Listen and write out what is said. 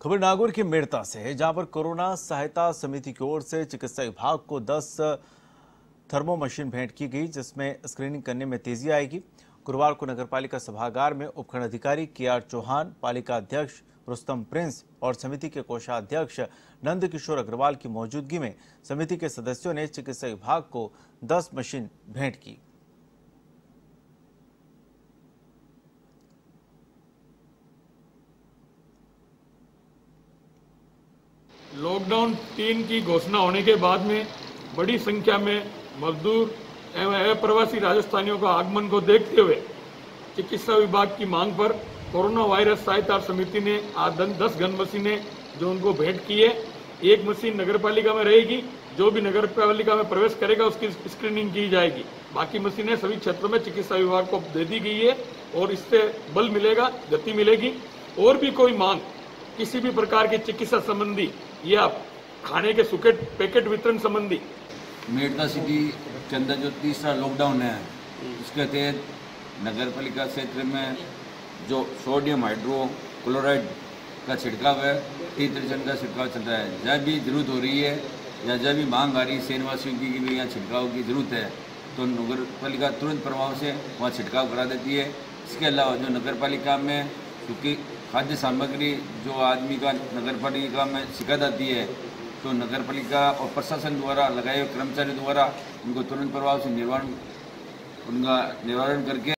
खबर नागौर के मेड़ता से है, जहां पर कोरोना सहायता समिति की ओर से चिकित्सा विभाग को 10 थर्मो मशीन भेंट की गई, जिसमें स्क्रीनिंग करने में तेजी आएगी। गुरुवार को नगरपालिका सभागार में उपखंड अधिकारी KR चौहान, पालिका अध्यक्ष रुस्तम प्रिंस और समिति के कोषाध्यक्ष नंद किशोर अग्रवाल की मौजूदगी में समिति के सदस्यों ने चिकित्सा विभाग को 10 मशीन भेंट की। लॉकडाउन 3 की घोषणा होने के बाद में बड़ी संख्या में मजदूर एवं अप्रवासी राजस्थानियों का आगमन को देखते हुए चिकित्सा विभाग की मांग पर कोरोना वायरस सहायता समिति ने आज 10 गन मशीनें जो उनको भेंट की है। एक मशीन नगरपालिका में रहेगी, जो भी नगरपालिका में प्रवेश करेगा उसकी स्क्रीनिंग की जाएगी। बाकी मशीनें सभी क्षेत्रों में चिकित्सा विभाग को दे दी गई है और इससे बल मिलेगा, गति मिलेगी। और भी कोई मांग किसी भी प्रकार की चिकित्सा संबंधी या खाने के सूखे पैकेट वितरण संबंधी मेड़ता सिटी के अंदर जो तीसरा लॉकडाउन है, उसके तहत नगरपालिका क्षेत्र में जो सोडियम हाइड्रोक्लोराइड का छिड़काव है, 30% का छिड़काव चल रहा है। जब भी जरूरत हो रही है या जब भी मांग आ रही है शहरवासियों की भी यहाँ छिड़काव की जरूरत है, तो नगरपालिका तुरंत प्रभाव से वहाँ छिड़काव करा देती है। इसके अलावा जो नगरपालिका में क्योंकि खाद्य सामग्री जो आदमी का नगरपालिका में शिकायत आती है, तो नगरपालिका और प्रशासन द्वारा लगाए हुए कर्मचारियों द्वारा उनको तुरंत प्रभाव से उनका निवारण करके